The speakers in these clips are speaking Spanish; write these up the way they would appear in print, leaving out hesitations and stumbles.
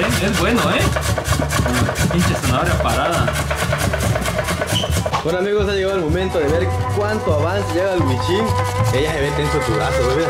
es bueno, pinche zanahoria parada. Bueno amigos, ha llegado el momento de ver cuánto avance llega el Wichín. Ella se ve tenso tu brazo, ¿ves?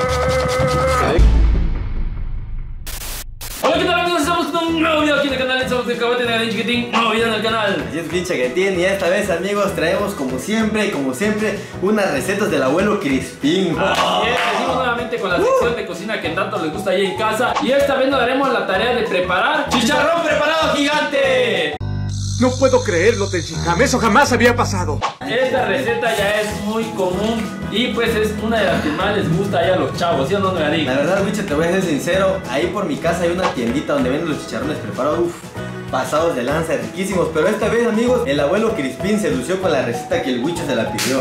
Hola, ¿qué tal amigos? Estamos con un nuevo video aquí en el canal. Estamos de Cabate de Chiquitín, nuevo video en el canal. Así es, pinche que tiene. Y esta vez amigos traemos como siempre, unas recetas del abuelo Crispín. Así es, seguimos nuevamente con la sección de cocina que tanto les gusta ahí en casa. Y esta vez nos daremos la tarea de preparar chicharrón preparado gigante. No puedo creerlo, Tenshinhan. Eso jamás había pasado. Esta receta ya es muy común y pues es una de las que más les gusta ahí a los chavos, ¿sí o no, Nogadín? La verdad, bicho, te voy a ser sincero. Ahí por mi casa hay una tiendita donde venden los chicharrones preparados, pasados de lanza, riquísimos. Pero esta vez, amigos, el abuelo Crispín se lució con la receta que el Wicho se la pidió.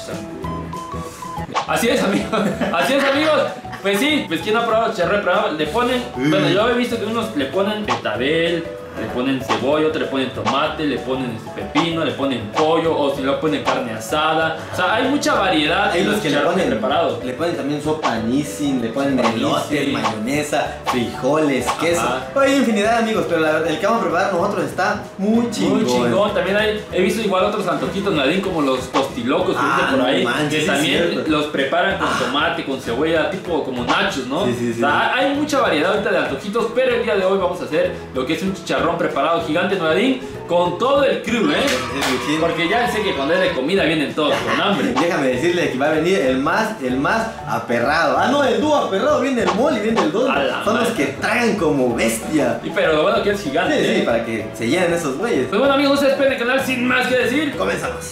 Así es, amigos. Así es, amigos. Pues sí, pues quien ha probado chicharrón preparado, le ponen, bueno, yo he visto que unos le ponen betabel, le ponen cebolla, otros le ponen tomate, le ponen pepino, le ponen pollo, o si le ponen carne asada. O sea, hay mucha variedad. Hay en los que le ponen preparados. Le ponen también sopa Nissin, le ponen elotes, mayonesa, frijoles, queso. Hay infinidad, amigos, pero la verdad, el que vamos a preparar nosotros está muy chingón. Muy chingón. También he visto igual otros antojitos, Nadine, como los tostilocos que dicen por ahí, manches, que también cierto. los preparan con tomate, con cebolla, tipo como nachos, ¿no? Sí. O sea, hay mucha variedad ahorita de antojitos, pero el día de hoy vamos a hacer lo que es un chicharrón preparado gigante, Nadine, con todo el crew, Porque ya sé que cuando es de comida vienen todos con hambre. Déjame decirle que va a venir el más aperrado. Ah, no, el dúo aperrado, viene el mole y viene el don. Son los que tragan como bestia. Y pero lo bueno que es gigante. Sí, para que se llenen esos güeyes. Pues bueno, amigos, no se despeguen del canal sin más que decir. Comenzamos.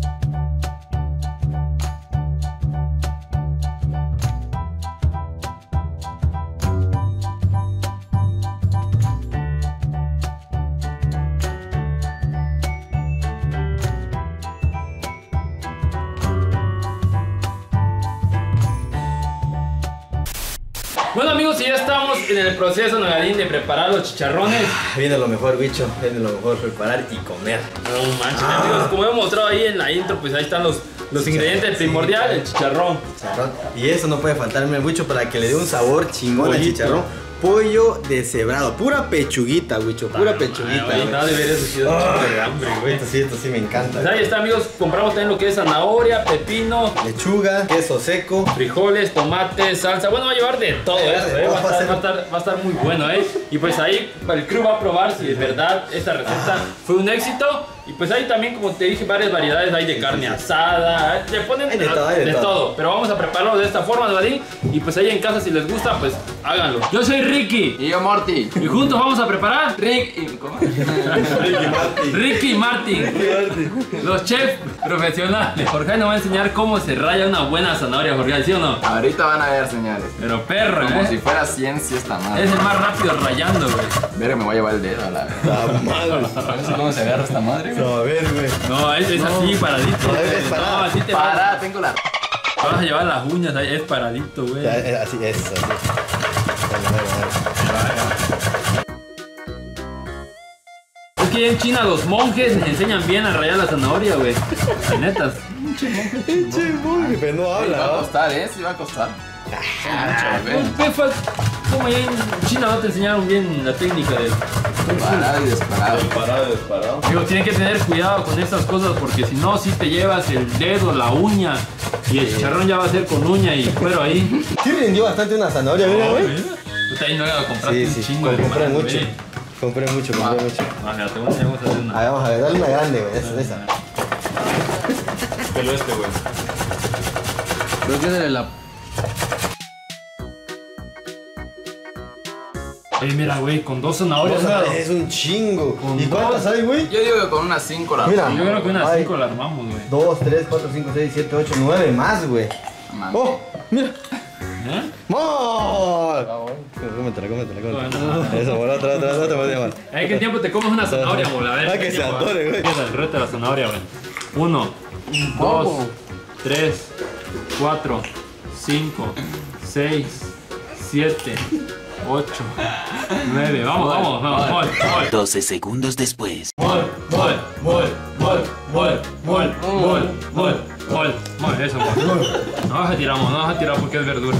Bueno, amigos, y ya estamos en el proceso, Nogadín, de preparar los chicharrones. Viene lo mejor, bicho. Viene lo mejor, preparar y comer. No manches, amigos, como hemos mostrado ahí en la intro, pues ahí están los ingredientes primordiales, el chicharrón. Y eso no puede faltarme mucho para que le dé un sabor chingón al chicharrón. Pollo deshebrado, pura pechuguita, Wicho, pura pechuguita. Nada de ver eso, sí, de hambre, güey. Esto sí me encanta. Pues ahí está, amigos, compramos también lo que es zanahoria, pepino, lechuga, queso seco, frijoles, tomate, salsa. Bueno, va a llevar de todo esto, va a estar muy bueno, Y pues ahí el crew va a probar si es verdad esta receta fue un éxito. Y pues hay también, como te dije, varias variedades. Hay de carne asada, le ponen de todo. Pero vamos a prepararlo de esta forma, Nogadín. Y pues ahí en casa, si les gusta, pues háganlo. Yo soy Ricky. Y yo Morty. Y juntos vamos a preparar ¿Cómo? Ricky y Martin. Los chefs profesionales. Jorge nos va a enseñar cómo se raya una buena zanahoria, Jorge, ¿sí o no? Ahorita van a ver, señores. Pero perro, Como si fuera ciencia esta madre. Es el más rápido rayando, güey. Verga, me voy a llevar el dedo a la verdad. ¿Cómo se agarra esta madre, güey? No, a ver, güey. No, es así, paradito. No, así te Pará, tengo la... vas a llevar las uñas, ahí es paradito, güey. Así es, así. Es que ya en China los monjes enseñan bien a rayar la zanahoria, güey. Netas. Pinche monje, pero no Va a habla. costar, sí va a costar. ¿Cómo allá en China no te enseñaron bien la técnica de Parado y disparado. Disparado. Digo, tienes que tener cuidado con estas cosas porque si no, si te llevas el dedo, la uña y el chicharrón ya va a ser con uña y cuero ahí. Sí rindió bastante una zanahoria, mira, güey. Tú también no compraste un chingo de compré más, mucho. güey. Compré mucho. Ah, mira, te voy a enseñar cómo se hace una. A ver, vamos a ver, dale una grande, güey, esa. Pelo este, güey. Pero tiene la... Mira, güey, con 2 zanahorias, es un chingo. Con ¿Y cuántas hay, güey? Yo digo que con unas 5 la... Mira. Yo creo que unas Ay. 5 la armamos, güey. 2, 3, 4, 5, 6, 7, 8, 9 más, güey. ¡Oh! ¡Mira! ¡Mol! Cómetela. Eso, bueno, otra, más. ¿En qué tiempo te comes una zanahoria, güey? A ver. Que se atore, güey. Empieza el reto de la zanahoria, güey. 1, 2, 3, 4, 5, 6, 7, 8, 9. Vamos. 12 segundos después. Mol. mol, eso, mol. No vas a tirar porque es verdura.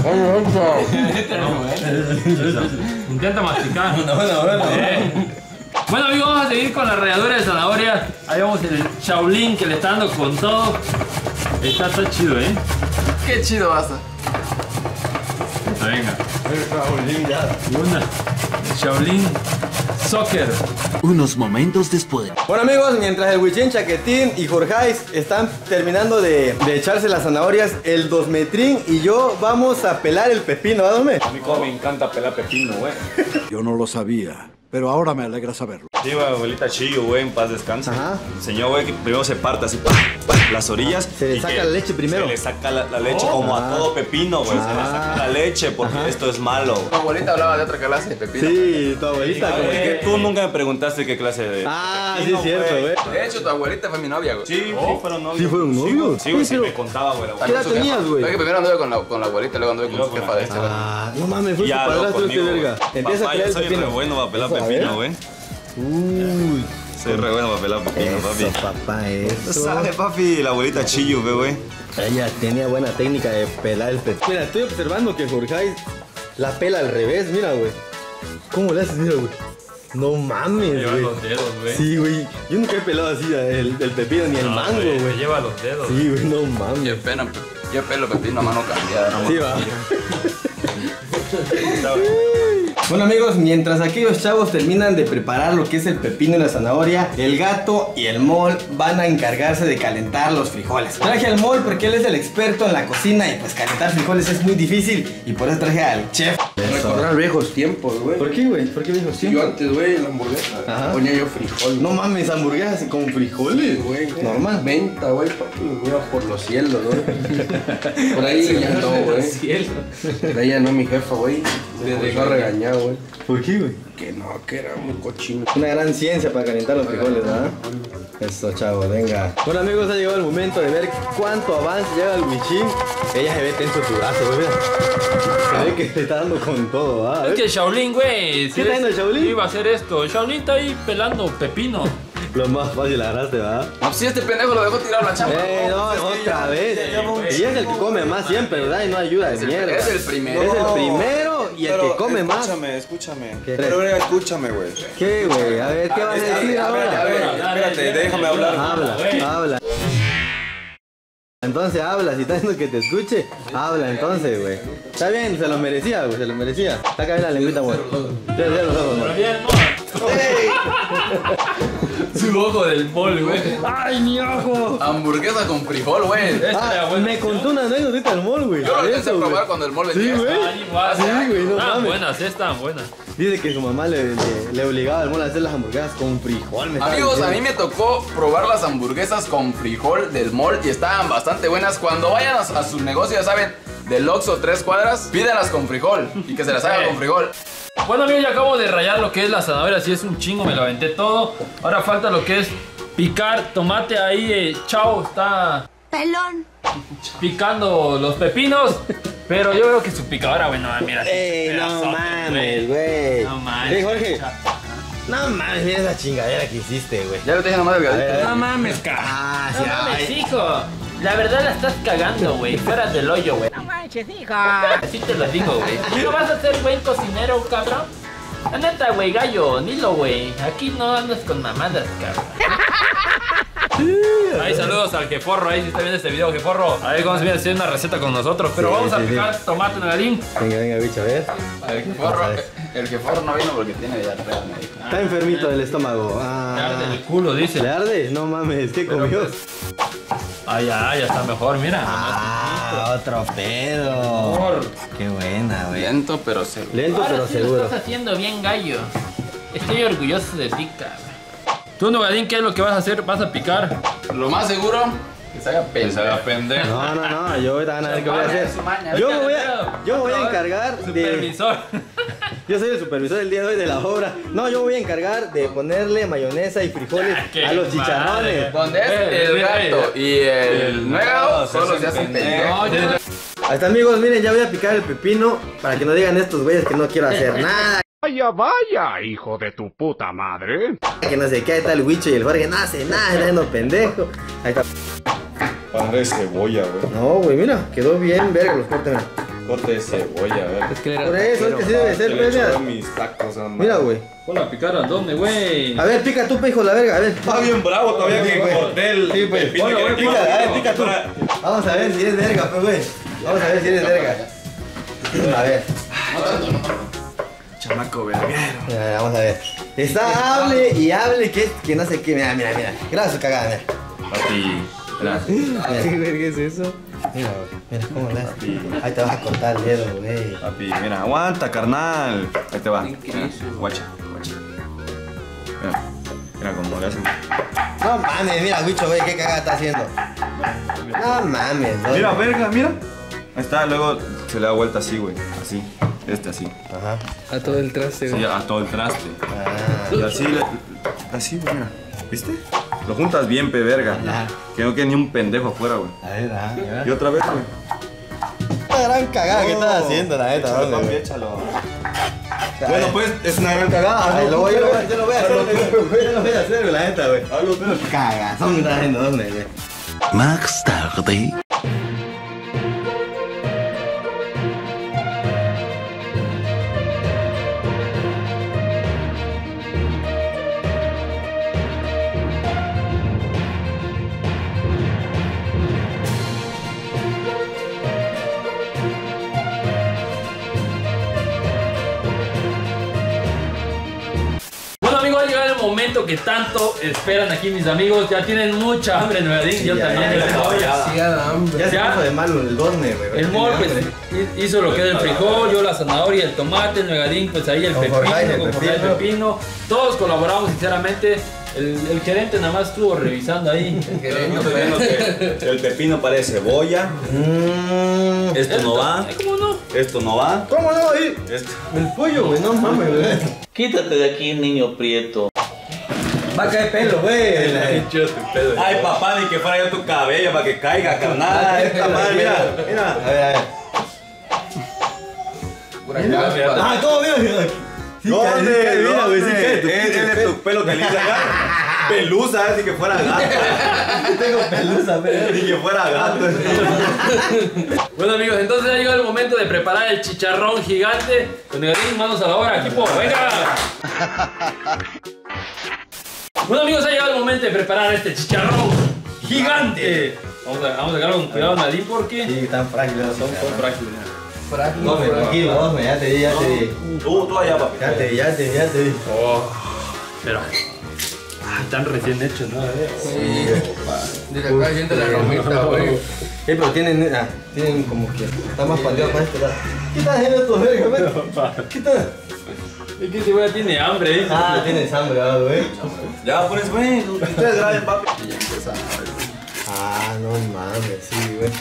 Intenta masticar. Bueno amigos, vamos a seguir con la ralladura de zanahoria. Ahí vamos el Shaolin que le está dando con todo. Está chido, Qué chido basta. Venga. Una. Shaolin Soccer. Unos momentos después. Bueno amigos, mientras el Huichín, Chaquetín y Jorjais están terminando de echarse las zanahorias, el Dosmetrín y yo vamos a pelar el pepino, ¿a dónde? A mí como me encanta pelar pepino, güey. Yo no lo sabía, pero ahora me alegra saberlo. Sí, güey, abuelita Chillo, güey, en paz descanse. Ajá. Enseñó, güey, que primero se parte así, las orillas. Se le y saca que la leche primero. Se le saca la leche como a todo pepino, güey. Se le saca la leche porque esto es malo. Tu abuelita hablaba de otra clase de pepino. Sí, tu abuelita. Es que tú nunca me preguntaste qué clase de Ah, sí pepino, es cierto, güey. De hecho, tu abuelita fue mi novia, güey. Sí, sí, fueron novios. ¿Sí fueron novios? Sí, güey, sí Pero- me contaba, güey. ¿Qué edad tenías, güey? Es que primero anduve con la abuelita, luego anduve con su jefa de este, güey. Ah, no mames, fue su Ya, padrastro este conmigo, verga. güey. Empieza a Papá, pelar yo el soy re pepino. bueno para pelar Eso, a pepino, ver. güey. Uy, Soy re bueno para pelar pepino, papi. eso, papá, eso. ¿Sabes, papi? La abuelita Chillo, güey. Ella tenía buena técnica de pelar el pepino. Mira, estoy observando que Jorjais la pela al revés, mira, güey. ¿Cómo le haces, mira, güey? No mames, Lleva güey. los dedos, güey. Sí, güey. Yo nunca he pelado así el pepino ni el mango, güey. Lleva los dedos. Sí, güey, no mames. Yo pelo pepino a mano cambiada. Sí, va. Bueno amigos, mientras aquellos chavos terminan de preparar lo que es el pepino y la zanahoria, el gato y el mol van a encargarse de calentar los frijoles. Traje al mol porque él es el experto en la cocina y pues calentar frijoles es muy difícil y por eso traje al chef. Recordar viejos tiempos, güey. ¿Por qué, güey? ¿Por qué dijo Yo siempre? antes, güey, en la hamburguesa Ajá. ponía yo frijol. No mames, hamburguesas con frijoles, güey. Normal. Venta, güey, papi, me iba por los cielos, güey. Por ahí ya no, güey. Por ahí ya no, mi jefa, güey. Me dejó regañar, güey. ¿Por qué, güey? Que no, que era muy cochino. Una gran ciencia para calentar los frijoles, ¿verdad? Eso, chavo, venga. Bueno, amigos, ha llegado el momento de ver cuánto avance lleva el Huichín. Ella se ve tenso su brazo, güey. Se ve que se está dando con todo, ¿ah? Es que Shaolin, güey. ¿Qué está haciendo el Shaolin? Iba a hacer esto. Shaolin está ahí pelando pepino. Lo más fácil agarraste, ¿verdad? No, si este pendejo lo dejó tirado la chamba. No, otra vez. Y es el que come más siempre, ¿verdad? Y no ayuda de mierda. Es el primero. Es el primero y el que come más. Escúchame. ¿Qué? Pero escúchame, güey. ¿Qué, güey? A ver, ¿qué vas a decir ahora? Espérate, déjame hablar. Habla. Entonces habla, si estás diciendo que te escuche, habla entonces, güey. Está bien, se lo merecía, güey, se lo merecía. Saca bien la lengüita, güey. Cierra los ojos, Pero güey. bien, Su ojo del mol, güey. ¡Ay, mi ojo! Hamburguesa con frijol, güey. Me contó una anécdota del mol, güey. Yo lo De intenté eso, güey. probar cuando el mol Sí, vendía. güey. Sí, güey, no Estaban mames. buenas, estaban buenas. Dice que su mamá le obligaba al mol a hacer las hamburguesas con frijol. me estaba Amigos, a diciendo. mí me tocó probar las hamburguesas con frijol del mall y estaban bastante buenas. Cuando vayan a su negocio, ya saben, del Oxxo 3 cuadras, pídanlas con frijol y que se las hagan con frijol. Bueno amigos, ya acabo de rallar lo que es la zanahoria, así es un chingo, me lo aventé todo. Ahora falta lo que es picar tomate ahí, Chao está Pelón. picando los pepinos. Pero yo veo que su picadora, güey, no, mira. No mames, güey. No mames. Jorge. No mames, mira esa chingadera que hiciste, güey. Ya lo te dije nomás delgadito. No mames, cara. Ah, No sí, mames, ay. hijo. La verdad la estás cagando, güey. Fuera del hoyo, güey. No manches, hijo. Así te lo digo, güey. ¿No vas a ser buen cocinero, cabrón? La neta, güey, gallo, Nilo, güey. Aquí no andas con mamadas, cabrón. Ahí saludos al Jeforro, ahí si está viendo este video, Jeforro. A ver cómo se viene a hacer una receta con nosotros. Pero Sí, vamos a sí, picar tomate en galín. Venga, bicho, a ver. El jeforro no vino porque tiene diarrea, me dijo. Está enfermito del estómago. Me arde Ah. el culo, dice. ¿Le arde? No mames, ¿qué comió? Ah, ya está mejor, mira. Ah, otro pedo. Mejor. Qué buena, güey. Lento, pero seguro. Lento Ahora pero sí lo seguro. estás haciendo bien, gallo. Estoy orgulloso de ti, cabrón. Tú, Nogadín, ¿qué es lo que vas a hacer? ¿Vas a picar? Lo más seguro, que se haga pendejo. No, yo ahorita van a ver qué voy a hacer. Su maña. Yo me voy a encargar de... Supervisor. Yo soy el supervisor el día de hoy de la obra. No, yo me voy a encargar de ponerle mayonesa y frijoles qué a los madre. chicharrones. Donde es el gato y el nuegado, solo se hacen pendejos. No, yo... Hasta amigos, miren, ya voy a picar el pepino para que no digan estos güeyes que no quiero hacer nada. Vaya, vaya, hijo de tu puta madre. Que no sé qué, ahí está el Wicho y el Jorge, no hace nada, está haciendo pendejo. Ahí está. Pan de cebolla, güey. No, güey, mira, quedó bien verga los cortes, mira. Corte de cebolla, a ver. Es que era Por eso, es que sí debe ser, pues, mira. Mis tacos, Mira, güey. Ponla a picar a dónde, güey. A ver, pica tú, hijo, la verga, a ver. Está bien bravo todavía que güey. corté el Sí, pues. pepino. Bueno, que güey, le pica, quito. a ver, pica tú. Vamos a ver si eres verga, pues, güey. Vamos a ver si eres verga. A ver. Chamaco verguero. Mira, vamos a ver. Está hable y hable que no sé qué. Mira, mira, mira. Graba su cagada, mira. Papi, gracias. ¿Qué verga es eso? Mira, mira cómo le haces. Ahí te vas a cortar el dedo, güey. Papi, mira, aguanta, carnal. Ahí te va. Mira, guacha, guacha. Mira, mira cómo le hacen. No mames, mira, Wicho, güey, qué cagada está haciendo. No mames, güey. Mira, verga, mira. Ahí está, luego se le da vuelta así, güey. Así. Así. Ajá. A todo el traste, Sí, a todo el traste. Ah. Y así, así, güey, mira. ¿Viste? Lo juntas bien, pe verga. Que no quede ni un pendejo afuera, güey. A ver, ajá. Y otra vez, güey. Una gran cagada que estás haciendo, la neta, Échalo, ¿dónde, papi, güey? échalo. Bueno, pues es una gran cagada. Ay, yo lo voy a hacer, yo lo voy a hacer, güey, la neta, güey. Hazlo, pero. Cagazón que estás haciendo, ¿dónde, güey? Más tarde. Bueno, amigos, ha llegado el momento que tanto esperan aquí mis amigos. Ya tienen mucha hambre, Nuevadín. Yo también. Sí, da hambre. Ya se Ya. puso de malo el dorme, güey. El Mol pues hizo lo que es el frijol, yo la zanahoria, el tomate, el Nuegadín, pues ahí el Con pepino, Jorge, el con Jorge el pepino. Todos colaboramos sinceramente. El gerente nada más estuvo revisando ahí. No estoy viendo que el pepino parece cebolla. Esto no va. ¿Cómo no? Esto no va. ¿Cómo no? Ahí? Esto. El pollo, güey, no mames, güey. Quítate de aquí, niño prieto. Va a caer pelo, güey. Ay, papá, ni que fuera yo tu cabello para que caiga, carnal. Esta madre, mira, mira. A ver, a ver. Pura caspa. Ah, ¿cómo mira? ¿Dónde? Mira, güey, sí cae tu Es pinche de tu pelo que le hice acá. Pelusa, ni que fuera gato. Tengo pelusa, pero. Ni que fuera gato. Bueno amigos, entonces ha llegado el momento de preparar el chicharrón gigante. Con Nuegadín, manos a la obra, equipo, venga. Bueno amigos, ha llegado el momento de preparar este chicharrón gigante. Vamos a sacarlo con cuidado, Nuegadín, porque Sí, están frágiles, son frágiles. Frágil, No, tranquilo, vos, ya te di, ya te di. Tú allá, papi. Ya te di. Pero están recién hechos, ¿no? Sí. Desde acá siente la romita, güey. Pero tienen como que. Está más pandeado para este lado. ¿Qué estás haciendo tu verga, güey? ¿Qué estás? Es que ese güey tiene hambre, ¿eh? Ah, tienes hambre, güey. Ya, pues, güey. Ustedes graben, papi. Ah, no mames, sí, güey.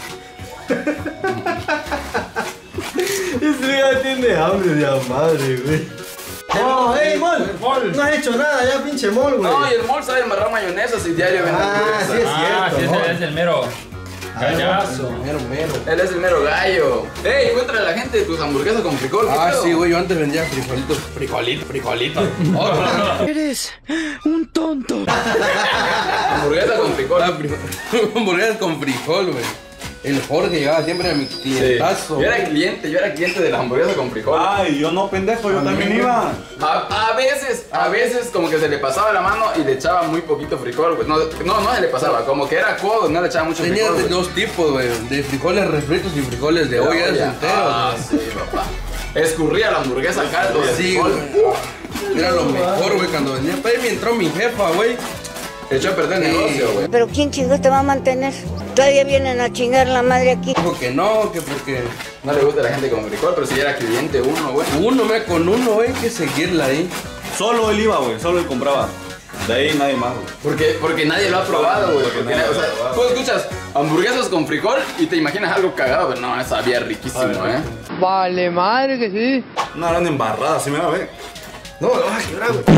Ese ya tiene hambre de la madre, güey. No, hey, Mol. No has hecho nada ya, pinche Mol, güey. No, y el Mol sabe amarrar mayonesa si diario vende Ah, hamburguesa. sí es Ah, sí, cierto. ese es el mero gallazo. Mero, mero. Él es el mero gallo. Ey, cuéntale a la gente tus hamburguesas con frijol. ¿qué Ah, pedo? sí, güey, yo antes vendía frijolitos. Frijolitos. Eres un tonto. Hamburguesa con frijol. Hamburguesas con frijol, güey. El Jorge llegaba siempre a mi Sí. clientazo. Yo era cliente de la hamburguesa con frijol. Ay, yo no, pendejo, yo también iba. A veces como que se le pasaba la mano y le echaba muy poquito frijol, güey. No se le pasaba, como que era codo, no le echaba mucho Tenía frijol. de güey. dos tipos, güey. De frijoles refritos y frijoles de olla enteros, Ah, güey. sí, papá. Escurría la hamburguesa al caldo de Sí, frijol. güey. Era lo mejor, güey, cuando vendía. Pero ahí me entró mi jefa, güey. Echó a perder el negocio, güey. Pero ¿quién chingados te va a mantener? Todavía vienen a chingar la madre aquí. Dijo que no, que porque No le gusta a la gente con frijol, pero si era cliente uno, güey. con uno, güey, hay que seguirla ahí. Solo él iba, güey, solo él compraba. De ahí nadie más, güey. Porque nadie lo ha probado, güey. Porque nadie O lo ha sea, probado. tú escuchas hamburguesas con frijol y te imaginas algo cagado, pero no, sabía riquísimo, ¿eh? Vale, madre que sí. Una gran embarrada, ¿sí me la ve? No, lo vas a quebrar, güey.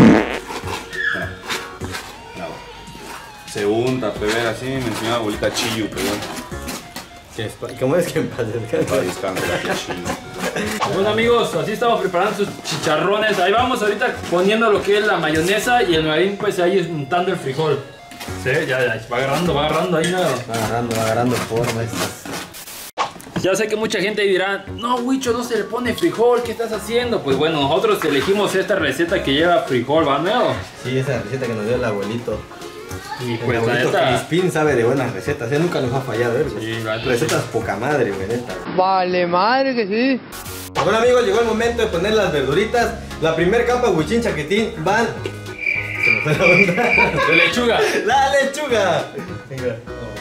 Se unta, peber así, me enseñó la abuelita chillo, pero. ¿Cómo es que en paz descanse? Bueno amigos, así estamos preparando sus chicharrones. Ahí vamos ahorita poniendo lo que es la mayonesa y el marín pues ahí untando el frijol. Sí, ya va agarrando ahí nada. Va agarrando forma estas. Ya sé que mucha gente dirá, no Huicho, no se le pone frijol, ¿qué estás haciendo? Pues bueno, nosotros elegimos esta receta que lleva frijol, ¿va, Neo? Sí, esa receta que nos dio el abuelito. Y pues el abuelito Crispín sabe de buenas recetas, nunca nos ha fallado, Sí, recetas poca madre, güey, neta. Vale, madre que sí. Bueno amigos, llegó el momento de poner las verduritas. La primer capa, Huichín Chaquetín, van... Se me fue la onda. ¡De lechuga! ¡La lechuga! Venga.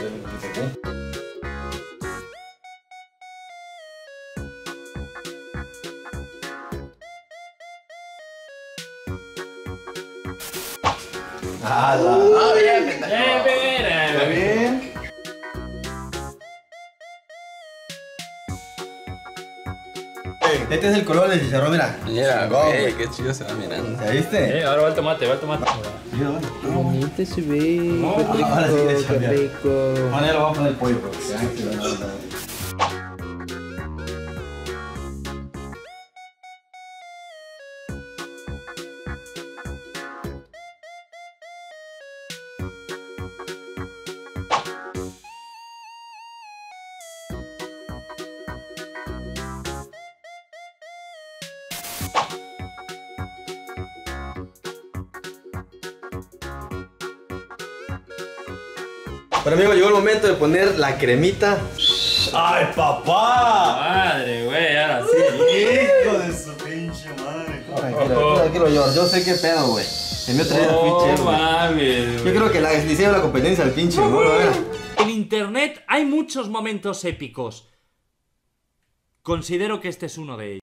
Bien. Este es el color del chicharrón, mira. Mira, güey, qué chido se va mirando. ¿Ya viste? Ahora va el tomate, Bonito se ve. Ahora sí le echa bien. rico. Ahora lo voy a poner el pollo, bro. Bueno amigos, llegó el momento de poner la cremita. ¡Ay, papá! Madre, güey, ahora sí. Hijo de su pinche madre. Tranquilo, yo sé qué pedo, güey. El mío traía pinche, mames, yo creo que le hicieron la competencia al pinche, güey. En internet hay muchos momentos épicos. Considero que este es uno de ellos.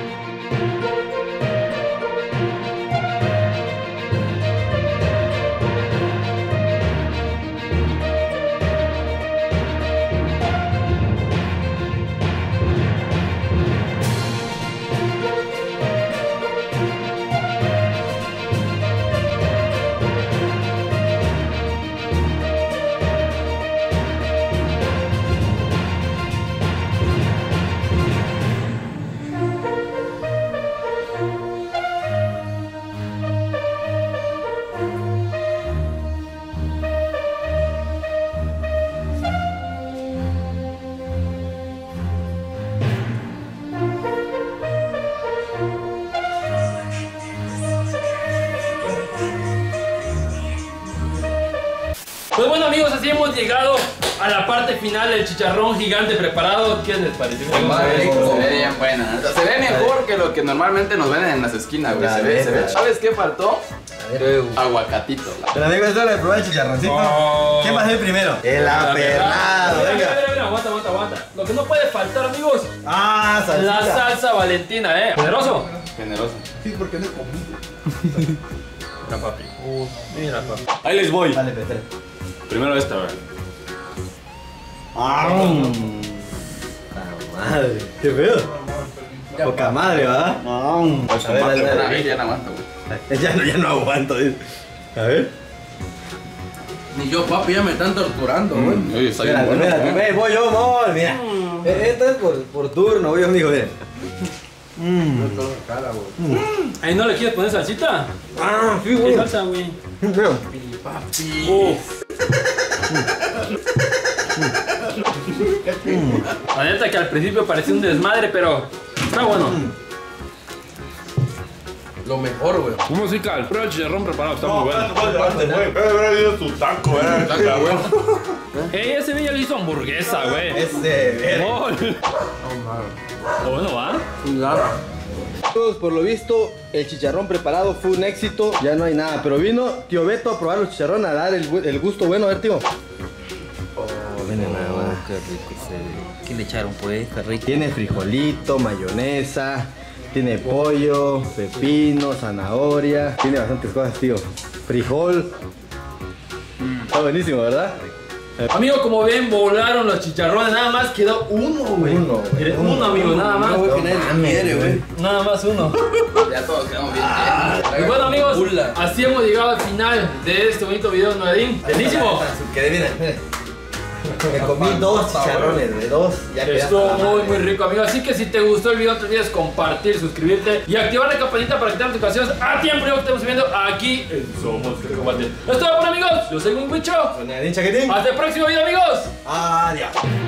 Pues bueno amigos, así hemos llegado a la parte final del chicharrón gigante preparado. ¿Qué les pareció? Se ve bien buena. Se ve mejor que lo que normalmente nos venden en las esquinas, güey. Se ve. ¿Sabes qué faltó? Aguacatito. Pero amigos, es hora de probar el chicharroncito. ¿Quién va a ser primero? El apernado, venga. Mira, aguanta. Lo que no puede faltar, amigos. Salsita. La salsa Valentina, Generoso. Sí, porque no comí. Mira, papi. Mira, papi. Ahí les voy. Dale, Peter. Primero esta, güey. Madre, qué feo. Poca madre, ¿va? A ver, dale. Ya no aguanto, güey. Ya no aguanto. A ver. Ni yo, papi, ya me están torturando, güey. Espérate, voy yo, amor, mira. Esto es por turno, voy yo, amigo, mira. Ahí no le quieres poner salsita. Sí, ¿Qué güey. salsa, güey? La neta que al principio parecía un desmadre, pero está bueno. Lo mejor, güey. Un musical. Prueba el chicharrón preparado, está muy bueno. Tu taco, Ese niño le hizo hamburguesa, güey. Oh, Lo bueno, ¿va? por lo visto, el chicharrón preparado fue un éxito. Ya no hay nada, pero vino tío Beto a probar los chicharrón, a dar el gusto bueno. A ver, tío. Viene nada más. Qué rico se ve. ¿Qué le echaron pues? Está rico. Tiene frijolito, mayonesa, tiene pollo, pepino, zanahoria. Tiene bastantes cosas, tío. Frijol. Está buenísimo, ¿verdad? Amigos, como ven, volaron los chicharrones. Nada más quedó uno, güey. Uno, amigo, nada más. Nada más uno. Ya todos quedamos bien. Y bueno, amigos, así hemos llegado al final de este bonito video, Noedín. Buenísimo. Que mira. Me comí 2 chicharrones, güey, 2. Estuvo muy rico, amigo. Así que si te gustó el video, no te olvides compartir, suscribirte y activar la campanita para que te den notificaciones a tiempo. Que estamos viendo aquí en Somos Cacahuates. Esto es todo, amigos. Yo soy un Wicho. Hasta el próximo video, amigos. Adiós.